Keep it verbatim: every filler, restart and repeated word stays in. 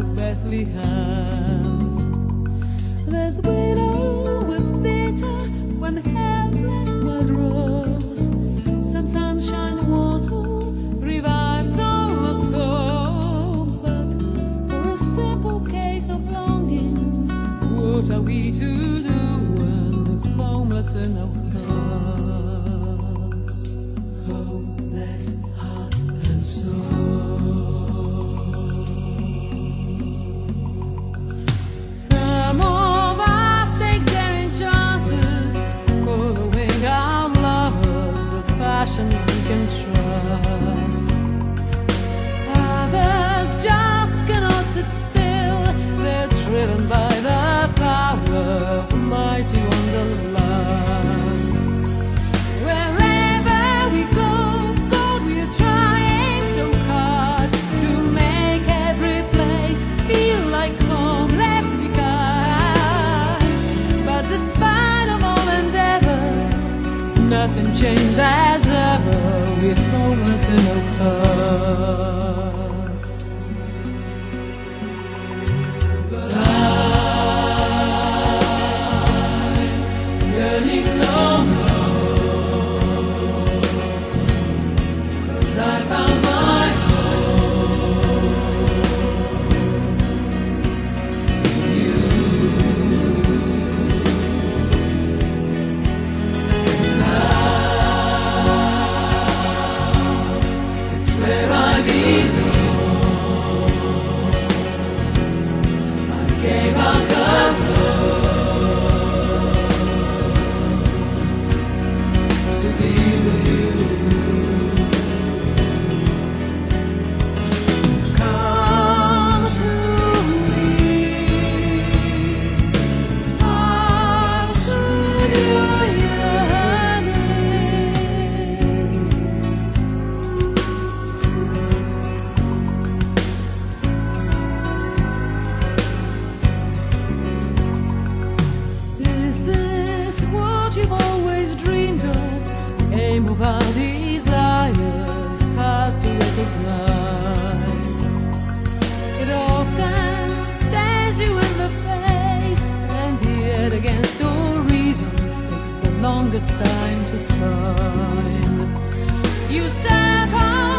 Bethlehem. There's widow with bitter when the helpless world rose. Some sunshine water revives all lost hopes, but for a simple case of longing, what are we to do when the homeless in our hearts, homeless hearts and souls? Some of us take daring chances, following our lovers, the passion we can trust. Others just cannot sit still, they're driven by the power of the mighty wanderlust. Wherever we go, God, we are trying so hard to make every place feel like home, left behind. But despite of all endeavors, nothing changed as ever. We're homeless in our hearts. But I'm yearning no more, 'cause I found my home in you. Now it's where I belong. I gave up the ghost to be with you. Come to me, I'll soothe your yearning. Is this what you've always dreamed of? Aim of our desires, hard to recognize. It often stares you in the face, and yet against all reason takes the longest time to find. You separate